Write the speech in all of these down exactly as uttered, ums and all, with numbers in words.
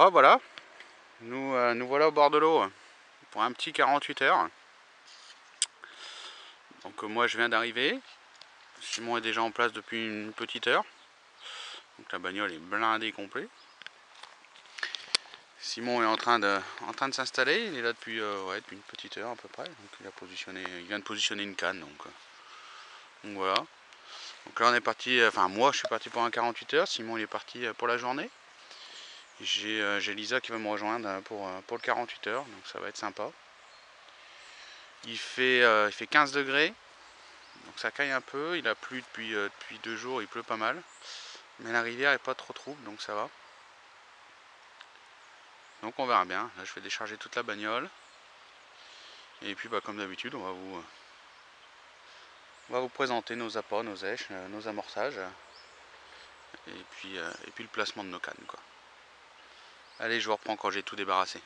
Bon voilà, nous, euh, nous voilà au bord de l'eau pour un petit quarante-huit heures. Donc euh, moi je viens d'arriver, Simon est déjà en place depuis une petite heure. Donc la bagnole est blindée complet. Simon est en train de, en train de s'installer, il est là depuis, euh, ouais, depuis une petite heure à peu près. Donc il, a positionné, il vient de positionner une canne. Donc, euh, donc voilà. Donc là on est parti, enfin moi je suis parti pour un quarante-huit heures, Simon il est parti pour la journée. J'ai euh, Lisa qui va me rejoindre pour, pour le quarante-huit heures, donc ça va être sympa. Il fait, euh, il fait quinze degrés, donc ça caille un peu, il a plu depuis, euh, depuis deux jours, il pleut pas mal. Mais la rivière est pas trop trouble, donc ça va. Donc on verra bien, là je vais décharger toute la bagnole. Et puis bah, comme d'habitude on va vous... On va vous présenter nos appâts, nos èches, nos amorçages. Et puis, euh, et puis le placement de nos cannes, quoi. Allez, je vous reprends quand j'ai tout débarrassé.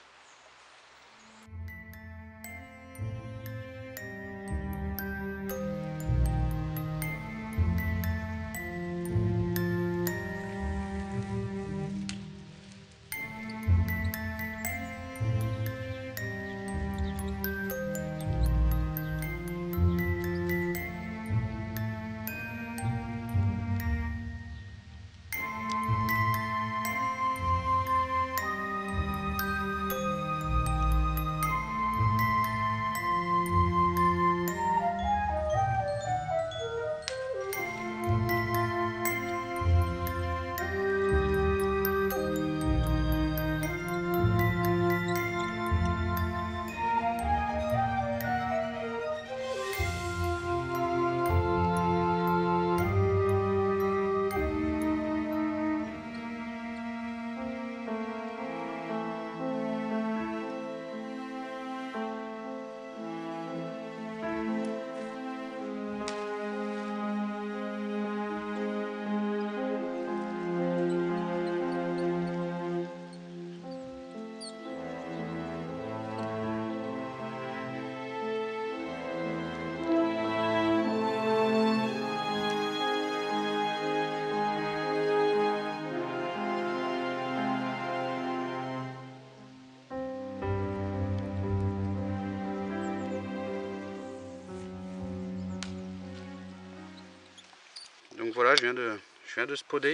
Donc voilà, je viens de, je viens de spoder.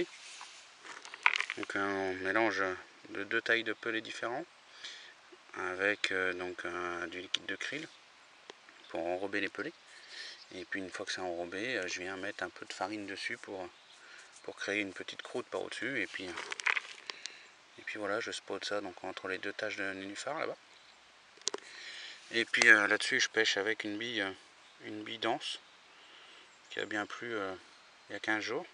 Donc un mélange de deux tailles de pelés différents avec euh, donc un, du liquide de krill pour enrober les pelés. Et puis une fois que c'est enrobé, je viens mettre un peu de farine dessus pour, pour créer une petite croûte par au-dessus. Et puis, et puis voilà, je spode ça donc entre les deux taches de nénuphar là-bas. Et puis euh, là-dessus, je pêche avec une bille, une bille dense qui a bien plu euh, il y a quinze jours.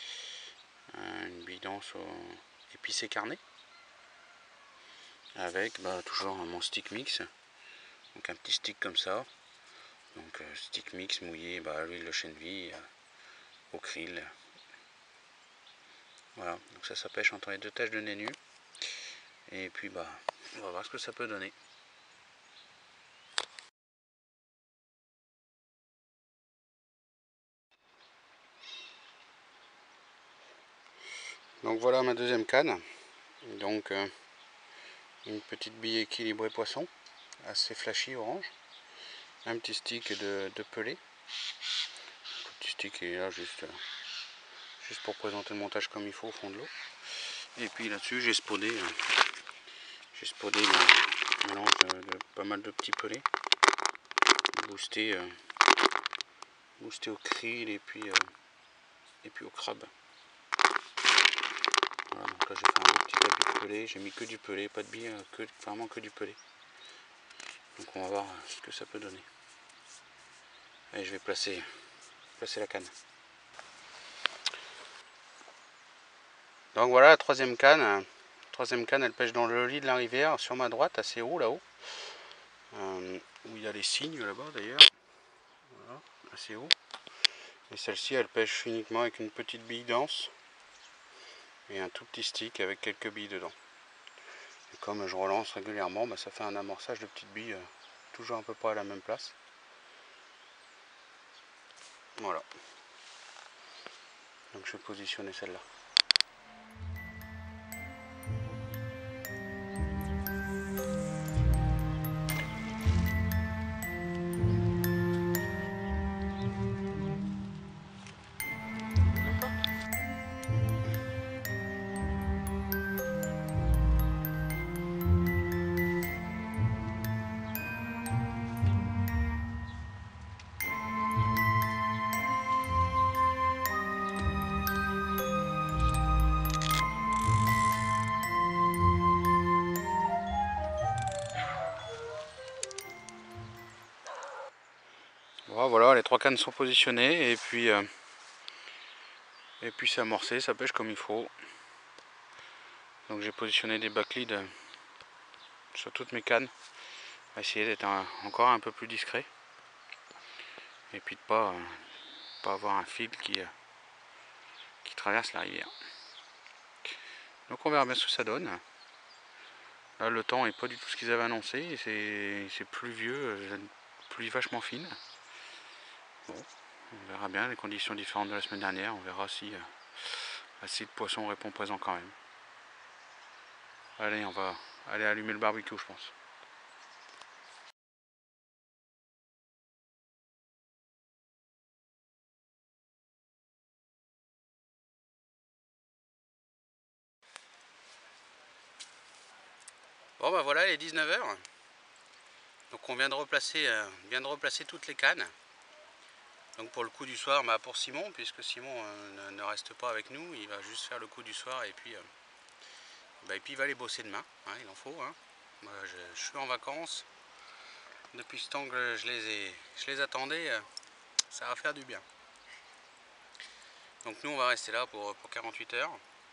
Euh, une bille dense au épicé carné. Avec bah, toujours mon stick mix. Donc un petit stick comme ça. Donc euh, stick mix mouillé bah, à l'huile de chènevis, euh, au krill. Voilà, donc ça, ça pêche entre les deux taches de nénu. Et puis bah, on va voir ce que ça peut donner. Donc voilà ma deuxième canne. Donc euh, une petite bille équilibrée poisson, assez flashy orange. Un petit stick de, de pelé. Un petit stick qui est là juste, euh, juste pour présenter le montage comme il faut au fond de l'eau. Et puis là-dessus j'ai spodé, euh, j'ai spodé un mélange de, de pas mal de petits pelés. Boosté, euh, boosté au krill et puis, euh, et puis au crabe. Voilà, donc là j'ai fait un beau petit tapis de pelé, j'ai mis que du pelé, pas de bille, que, vraiment que du pelé. Donc on va voir ce que ça peut donner. Allez, je vais placer, placer la canne. Donc voilà la troisième canne. La troisième canne, elle pêche dans le lit de la rivière, sur ma droite, assez haut là-haut. Euh, où il y a les cygnes là-bas d'ailleurs. Voilà, assez haut. Et celle-ci, elle pêche uniquement avec une petite bille dense. Et un tout petit stick avec quelques billes dedans. Et comme je relance régulièrement, bah, ça fait un amorçage de petites billes, euh, toujours à peu près à la même place. Voilà. Donc je vais positionner celle-là. Bon, voilà, les trois cannes sont positionnées et puis euh, et puis c'est amorcé, ça pêche comme il faut. Donc j'ai positionné des backleads sur toutes mes cannes. On va essayer d'être encore un peu plus discret. Et puis de pas, euh, pas avoir un fil qui, euh, qui traverse la rivière. Donc on verra bien ce que ça donne. Là le temps est pas du tout ce qu'ils avaient annoncé. C'est pluvieux, une pluie vachement fine. Bon, on verra bien les conditions différentes de la semaine dernière. On verra si, euh, si le poisson répond présent quand même. Allez, on va aller allumer le barbecue, je pense. Bon bah voilà, il est dix-neuf heures. Donc on vient de replacer, euh, vient de replacer toutes les cannes. Donc pour le coup du soir, bah pour Simon, puisque Simon euh, ne, ne reste pas avec nous, il va juste faire le coup du soir et puis, euh, bah, et puis il va aller bosser demain, hein, il en faut. Hein. Moi, je, je suis en vacances. Depuis ce temps que je les, ai, je les attendais, euh, ça va faire du bien. Donc nous on va rester là pour, pour quarante-huit heures.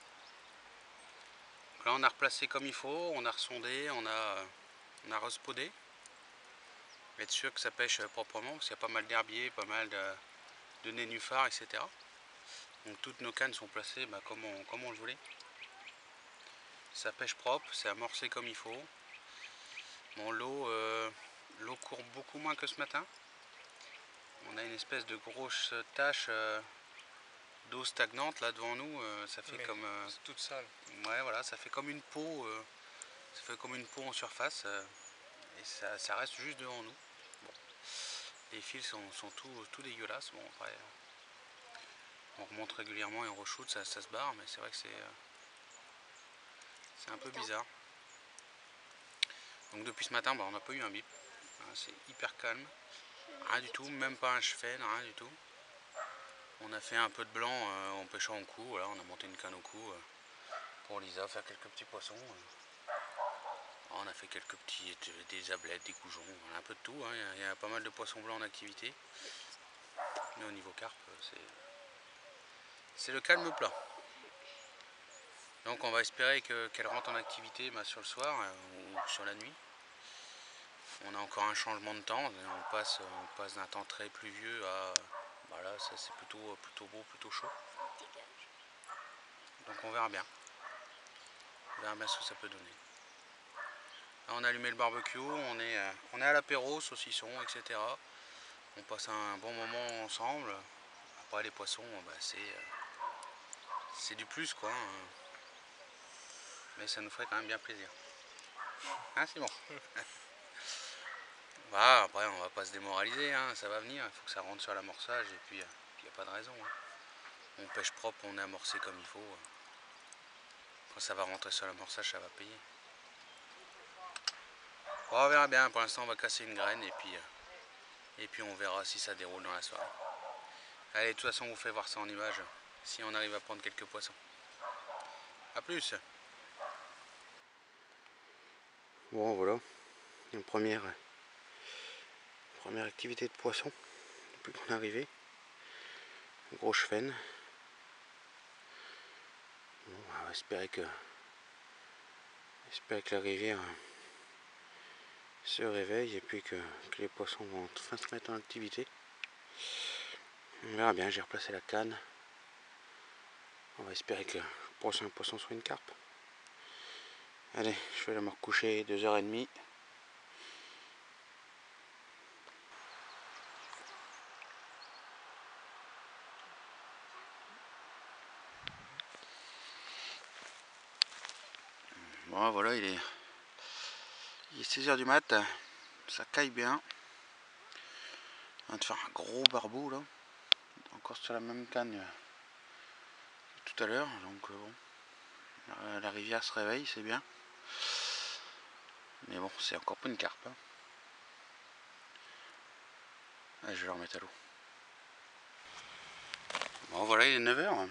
Donc là on a replacé comme il faut, on a ressondé, on a, on a respodé. Être sûr que ça pêche proprement, parce qu'il y a pas mal d'herbiers, pas mal de, de nénuphars, et cetera. Donc toutes nos cannes sont placées bah, comme, on, comme on le voulait. Ça pêche propre, c'est amorcé comme il faut. Bon, l'eau euh, l'eau court beaucoup moins que ce matin. On a une espèce de grosse tache euh, d'eau stagnante là devant nous. Euh, ça fait Mais comme euh, c'est toute sale. Ouais, voilà, ça fait comme une peau. Euh, ça fait comme une peau en surface. Euh, et ça, ça reste juste devant nous. Bon. Les fils sont, sont tout, tout dégueulasses. Bon, après, on remonte régulièrement et on re-shoot, ça, ça se barre, mais c'est vrai que c'est euh, c'est un peu bizarre. Donc depuis ce matin, bah, on n'a pas eu un bip. C'est hyper calme. Rien du tout, même pas un chefel, rien du tout. On a fait un peu de blanc euh, en pêchant au cou. Voilà, on a monté une canne au cou euh, pour Lisa, faire quelques petits poissons. Euh. On a fait quelques petits, des ablettes, des goujons, voilà, un peu de tout. Hein. Il y a pas mal de poissons blancs en activité. Mais au niveau carpe, c'est c'est le calme plat. Donc on va espérer que, qu'elle rentre en activité bah, sur le soir euh, ou sur la nuit. On a encore un changement de temps, on passe, on passe d'un temps très pluvieux à... Voilà, ça c'est plutôt, plutôt beau, plutôt chaud. Donc on verra bien. On verra bien ce que ça peut donner. Là, on a allumé le barbecue, on est, on est à l'apéro, saucisson, et cetera. On passe un bon moment ensemble. Après les poissons, bah, c'est c'est du plus quoi. Mais ça nous ferait quand même bien plaisir. Hein, c'est bon. Bah, après on va pas se démoraliser, hein, ça va venir, il faut que ça rentre sur l'amorçage et puis il n'y a pas de raison. Hein. On pêche propre, on est amorcé comme il faut. Quand ça va rentrer sur l'amorçage, ça va payer. Bon, on verra bien, pour l'instant on va casser une graine et puis, et puis on verra si ça déroule dans la soirée. Allez, de toute façon on vous fait voir ça en image, si on arrive à prendre quelques poissons. A plus. Bon voilà, une première, première activité de poisson depuis qu'on est arrivé. Gros chefenne. Bon, on va espérer que, espérer que la rivière se réveille et puis que, que les poissons vont enfin se mettre en activité. On verra bien, j'ai replacé la canne. On va espérer que le prochain poisson soit une carpe. Allez, je vais aller me recoucher, deux heures trente. Bon voilà, il est, il est seize heures du mat, ça caille bien. On vient de faire un gros barbeau là, encore sur la même canne que tout à l'heure, donc bon, la, la rivière se réveille, c'est bien. Mais bon, c'est encore pas une carpe. Hein. Allez, je vais la remettre à l'eau. Bon voilà, il est neuf heures.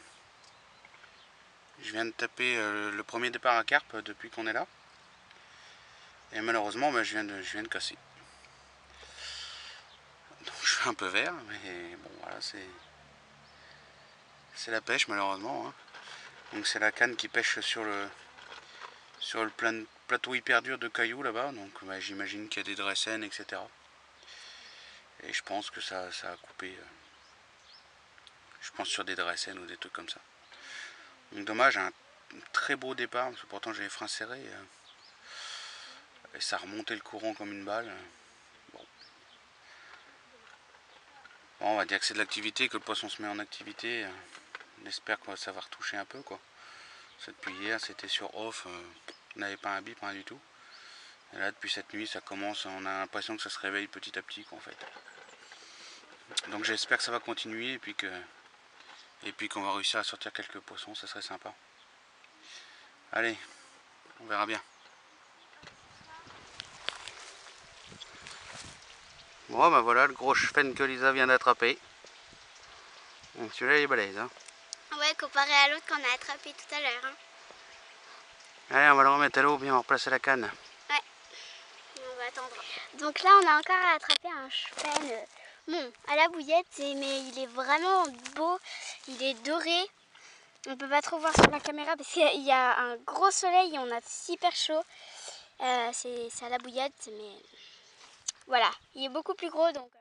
Je viens de taper euh, le premier départ à carpe depuis qu'on est là. Et malheureusement, bah, je, viens de, je viens de casser. Donc je fait un peu vert, mais bon voilà, c'est c'est la pêche malheureusement, hein. Donc c'est la canne qui pêche sur le sur le plan, plateau hyper dur de cailloux là-bas, donc bah, j'imagine qu'il y a des dressènes, et cetera. Et je pense que ça, ça a coupé, euh, je pense sur des dressènes ou des trucs comme ça. Donc dommage, un très beau départ, parce que pourtant j'ai les freins serrés, euh, et ça remontait le courant comme une balle. Bon. Bon, on va dire que c'est de l'activité, que le poisson se met en activité. On espère que ça va retoucher un peu, quoi. Depuis hier, c'était sur off, euh, on n'avait pas un bip, rien du tout. Et là, depuis cette nuit, ça commence, on a l'impression que ça se réveille petit à petit, quoi, en fait. Donc j'espère que ça va continuer, et puis que et puis qu'on va réussir à sortir quelques poissons, ça serait sympa. Allez, on verra bien. Bon, ben voilà le gros chefenne que Lisa vient d'attraper. Donc celui-là, il est balèze, hein. Ouais, comparé à l'autre qu'on a attrapé tout à l'heure. Hein. Allez, on va le remettre à l'eau, bien on va replacer la canne. Ouais, on va attendre. Donc là, on a encore attrapé un chefenne, bon, à la bouillette, mais il est vraiment beau, il est doré. On peut pas trop voir sur la caméra parce qu'il y a un gros soleil et on a super chaud. Euh, c'est à la bouillette, mais voilà, il est beaucoup plus gros donc.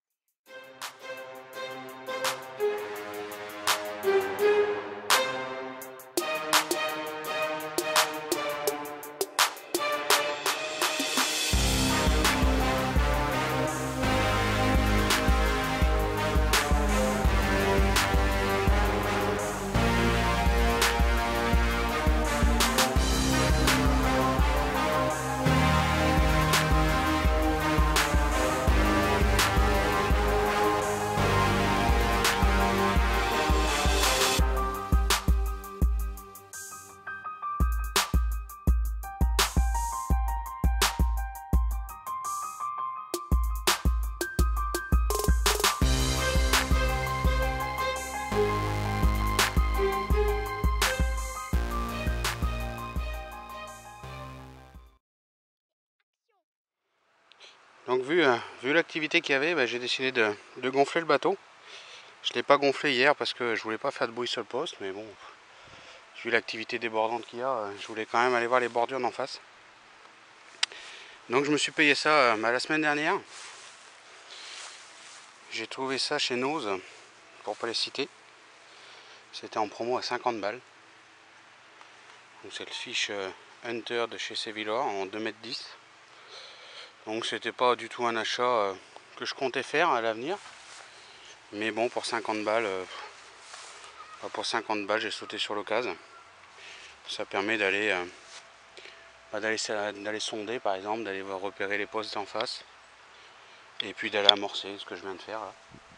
Donc vu, euh, vu l'activité qu'il y avait, bah, j'ai décidé de, de gonfler le bateau. Je ne l'ai pas gonflé hier parce que je voulais pas faire de bruit sur le poste, mais bon, vu l'activité débordante qu'il y a, euh, je voulais quand même aller voir les bordures d'en face. Donc je me suis payé ça euh, bah, la semaine dernière. J'ai trouvé ça chez Nose, pour pas les citer. C'était en promo à cinquante balles. Donc c'est le fiche euh, Hunter de chez Sevillor en deux mètres dix. Donc c'était pas du tout un achat euh, que je comptais faire à l'avenir. Mais bon, pour cinquante balles, euh, pour cinquante balles, j'ai sauté sur l'occasion. Ça permet d'aller euh, bah, d'aller sonder par exemple, d'aller repérer les postes en face. Et puis d'aller amorcer, ce que je viens de faire là.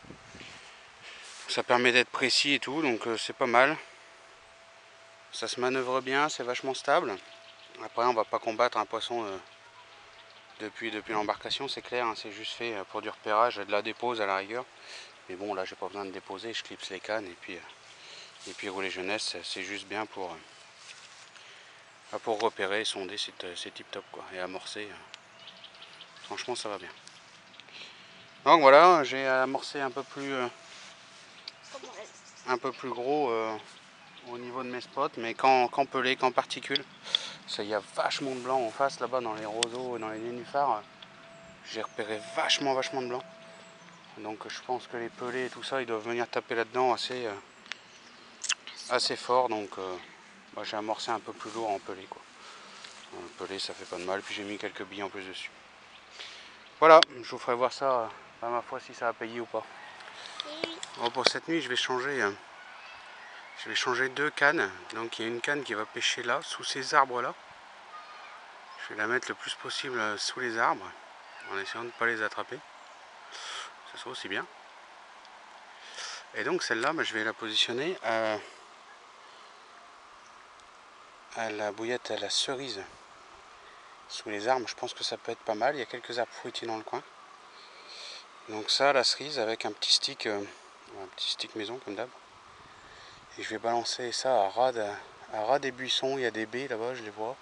Ça permet d'être précis et tout, donc euh, c'est pas mal. Ça se manœuvre bien, c'est vachement stable. Après on va pas combattre un poisson euh, depuis, depuis l'embarcation, c'est clair, hein, c'est juste fait pour du repérage, de la dépose à la rigueur. Mais bon là j'ai pas besoin de déposer, je clipse les cannes et puis, euh, et puis rouler jeunesse, c'est juste bien pour, euh, pour repérer et sonder, c'est tip top quoi. Et amorcer, euh, franchement ça va bien. Donc voilà, j'ai amorcé un peu plus euh, un peu plus gros euh, au niveau de mes spots, mais quand, quand pelé, quand particules. Ça, il y a vachement de blanc en face là-bas dans les roseaux et dans les nénuphars. J'ai repéré vachement vachement de blanc. Donc je pense que les pelés et tout ça, ils doivent venir taper là-dedans assez, euh, assez fort. Donc euh, bah, j'ai amorcé un peu plus lourd en pelé quoi. En pelé ça fait pas de mal, puis j'ai mis quelques billes en plus dessus. Voilà, je vous ferai voir ça à ma foi si ça a payé ou pas. Bon, pour cette nuit je vais changer euh, je vais changer deux cannes. Donc il y a une canne qui va pêcher là, sous ces arbres là. Je vais la mettre le plus possible sous les arbres, en essayant de ne pas les attraper. Ça sera aussi bien. Et donc celle-là, bah, je vais la positionner à, à la bouillette à la cerise. Sous les arbres, je pense que ça peut être pas mal. Il y a quelques arbres fruitiers dans le coin. Donc ça, la cerise avec un petit stick, euh, un petit stick maison comme d'hab. Et je vais balancer ça à ras, de, à ras des buissons. Il y a des baies là-bas, je les vois.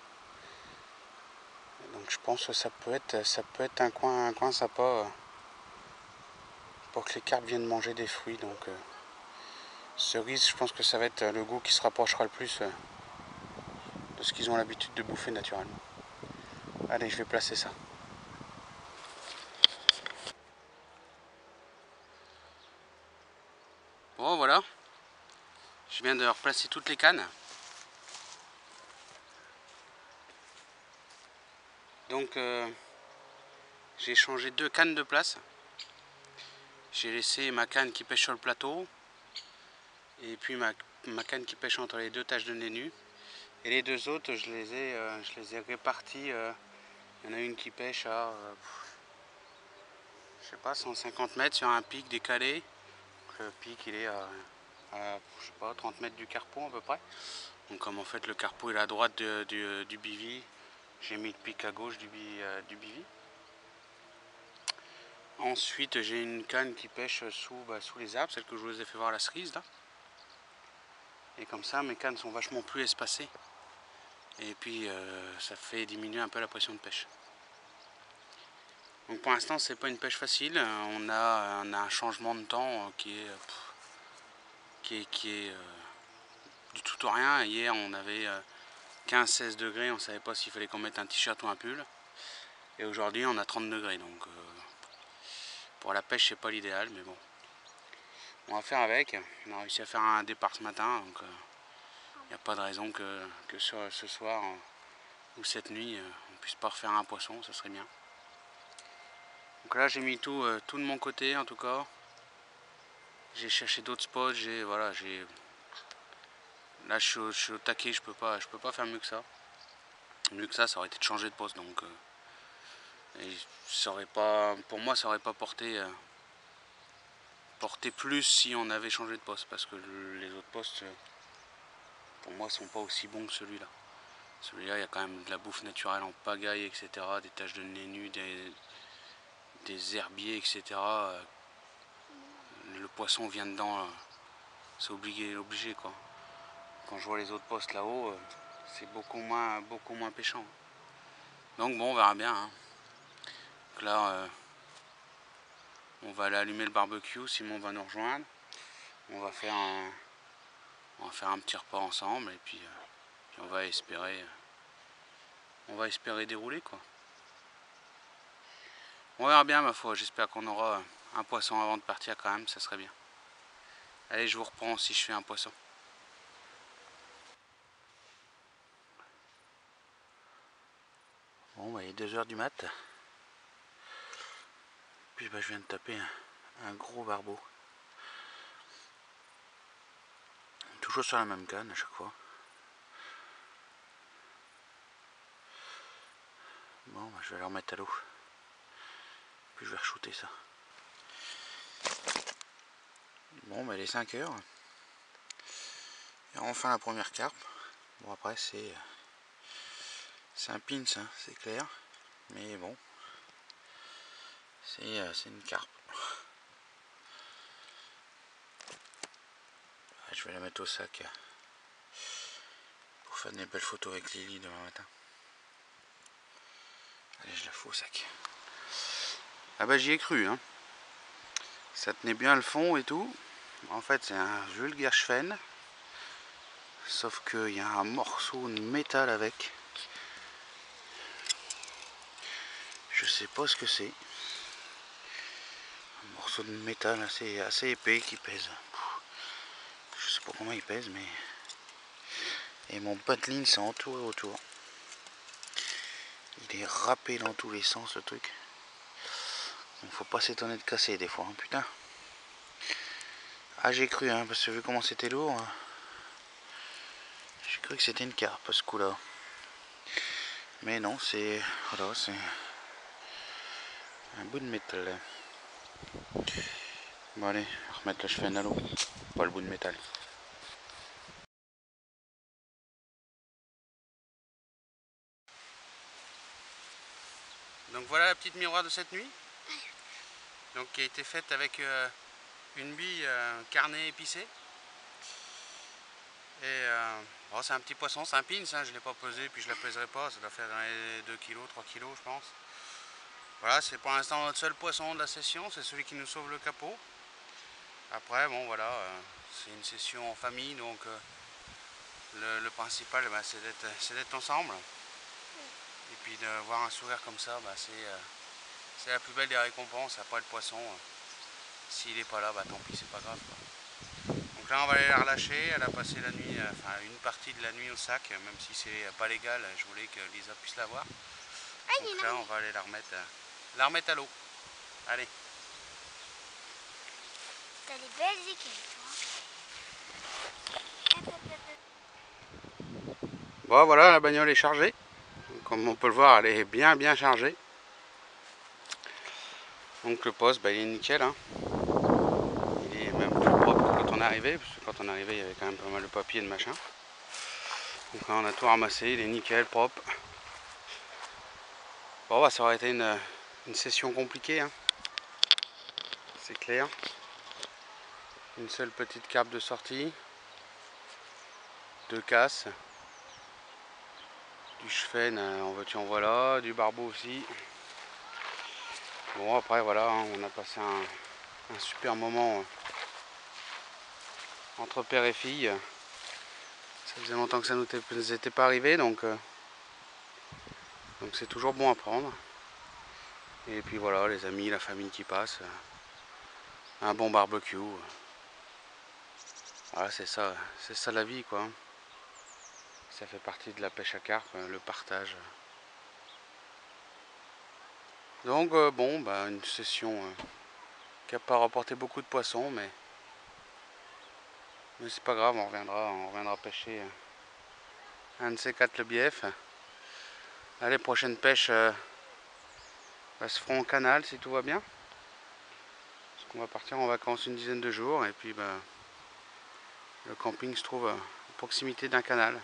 Donc je pense que ça peut être, ça peut être un coin, un coin sympa pour que les carpes viennent manger des fruits. Donc euh, cerise, je pense que ça va être le goût qui se rapprochera le plus euh, de ce qu'ils ont l'habitude de bouffer naturellement. Allez, je vais placer ça. Bon voilà, je viens de replacer toutes les cannes. Donc euh, j'ai changé deux cannes de place. J'ai laissé ma canne qui pêche sur le plateau et puis ma, ma canne qui pêche entre les deux taches de nez nu. Et les deux autres, je les ai, euh, je les ai répartis. Euh, il y en a une qui pêche à, euh, je sais pas, cent cinquante mètres sur un pic décalé. Donc, le pic il est à, à, je sais pas, trente mètres du carpon à peu près. Donc comme en fait le carpon est à droite de, du, du bivy, j'ai mis le pic à gauche du, euh, du bivy. Ensuite j'ai une canne qui pêche sous, bah, sous les arbres, celle que je vous ai fait voir à la cerise là. Et comme ça mes cannes sont vachement plus espacées. Et puis euh, ça fait diminuer un peu la pression de pêche. Donc pour l'instant c'est pas une pêche facile, on a, on a un changement de temps qui est, qui est, qui est euh, du tout au rien. Hier on avait euh, quinze seize degrés, on savait pas s'il fallait qu'on mette un t-shirt ou un pull. Et aujourd'hui on a trente degrés, donc euh, pour la pêche c'est pas l'idéal, mais bon. On va faire avec, on a réussi à faire un départ ce matin, donc il euh, n'y a pas de raison que, que ce, ce soir euh, ou cette nuit euh, on puisse pas refaire un poisson, ça serait bien. Donc là j'ai mis tout, euh, tout de mon côté en tout cas. J'ai cherché d'autres spots, j'ai voilà, j'ai là je suis, au, je suis au taquet, je peux pas, je peux pas faire mieux que ça. Mieux que ça, ça aurait été de changer de poste, donc euh, et ça aurait pas, pour moi ça aurait pas porté euh, porté plus si on avait changé de poste, parce que le, les autres postes euh, pour moi sont pas aussi bons que celui-là. Celui-là il y a quand même de la bouffe naturelle en pagaille, et cetera. Des taches de nez nu, des, des herbiers, et cetera. Le poisson vient dedans, euh, c'est obligé, obligé quoi. Quand je vois les autres postes là-haut, euh, c'est beaucoup moins, beaucoup moins pêchant. Donc bon, on verra bien. Hein. Donc là, euh, on va aller allumer le barbecue, Simon va nous rejoindre. On va faire un, on va faire un petit repas ensemble et puis, euh, puis on va espérer, euh, on va espérer dérouler quoi. On verra bien ma foi. J'espère qu'on aura un poisson avant de partir quand même, ça serait bien. Allez, je vous reprends si je fais un poisson. Bon, bah, il est deux heures du mat. Puis bah, je viens de taper un, un gros barbeau. Toujours sur la même canne à chaque fois. Bon, bah, je vais le remettre à l'eau. Puis je vais re-shooter ça. Bon, bah, il est cinq heures. Et enfin la première carpe. Bon, après, c'est c'est un pince, hein, c'est clair. Mais bon, c'est euh, une carpe. Je vais la mettre au sac pour faire des belles photos avec Lily demain matin. Allez, je la fous au sac. Ah bah j'y ai cru, hein. Ça tenait bien le fond et tout. En fait c'est un Vulgairschwen. Sauf qu'il y a un morceau de métal avec. Je sais pas ce que c'est. Un morceau de métal assez, assez épais qui pèse. Je sais pas comment il pèse, mais... Et mon pateline s'est entouré autour. Il est râpé dans tous les sens le truc. Donc faut pas s'étonner de casser des fois, hein, putain. Ah j'ai cru, hein, parce que vu comment c'était lourd, hein, j'ai cru que c'était une carpe ce coup là. Mais non, c'est... Voilà, c'est... un bout de métal. Bon allez, remettre le chevet à l'eau, pas le bout de métal. Donc voilà la petite miroir de cette nuit. Donc qui a été faite avec euh, une bille euh, carnée épicée. Et euh, bon, c'est un petit poisson, c'est un pince, hein, je ne l'ai pas pesé, puis je ne la pèserai pas, ça doit faire deux kilos, trois kilos je pense. Voilà, c'est pour l'instant notre seul poisson de la session, c'est celui qui nous sauve le capot. Après, bon voilà, euh, c'est une session en famille, donc euh, le, le principal, bah, c'est d'être d'être ensemble. Et puis de voir un sourire comme ça, bah, c'est euh, c'est la plus belle des récompenses. Après le poisson, euh, s'il n'est pas là, bah tant pis, c'est pas grave, quoi. Donc là on va aller la relâcher, elle a passé la nuit, euh, enfin une partie de la nuit au sac, même si c'est pas légal, je voulais que Lisa puisse la voir. Donc là on va aller la remettre, euh, la remettre à l'eau. Allez. T'as les belles équipes, Bon voilà, la bagnole est chargée. Comme on peut le voir, elle est bien bien chargée. Donc le poste, bah, il est nickel, hein. Il est même plus propre que quand on est arrivé, parce que quand on est arrivé, il y avait quand même pas mal de papier et de machin. Donc là, on a tout ramassé, il est nickel, propre. Bon, bah, ça aurait été une, une session compliquée, hein. C'est clair. Une seule petite carpe de sortie, deux casses, du chefenne en veux-tu en voilà, du barbeau aussi. Bon, après voilà, hein, on a passé un, un super moment entre père et fille. Ça faisait longtemps que ça ne nous était pas arrivé, donc euh, donc c'est toujours bon à prendre. Et puis voilà, les amis, la famille qui passe, un bon barbecue. Voilà, c'est ça, c'est ça la vie, quoi. Ça fait partie de la pêche à carpe, le partage. Donc euh, bon, bah, une session euh, qui n'a pas rapporté beaucoup de poissons, mais, mais c'est pas grave, on reviendra, on reviendra pêcher un de ces quatre le bief. Allez, prochaine pêche euh, bah, se feront au canal si tout va bien. Parce qu'on va partir en vacances une dizaine de jours et puis bah, le camping se trouve à proximité d'un canal.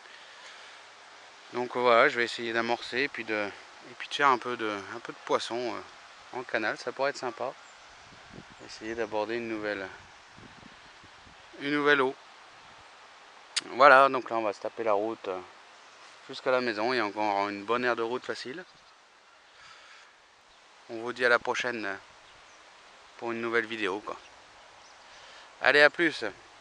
Donc voilà, je vais essayer d'amorcer et puis de et puis de faire un peu de un peu de poisson euh, en canal, ça pourrait être sympa. Essayer d'aborder une nouvelle une nouvelle eau. Voilà, donc là on va se taper la route euh, jusqu'à la maison. Il y a encore une bonne aire de route facile. On vous dit à la prochaine pour une nouvelle vidéo, quoi. Allez, à plus.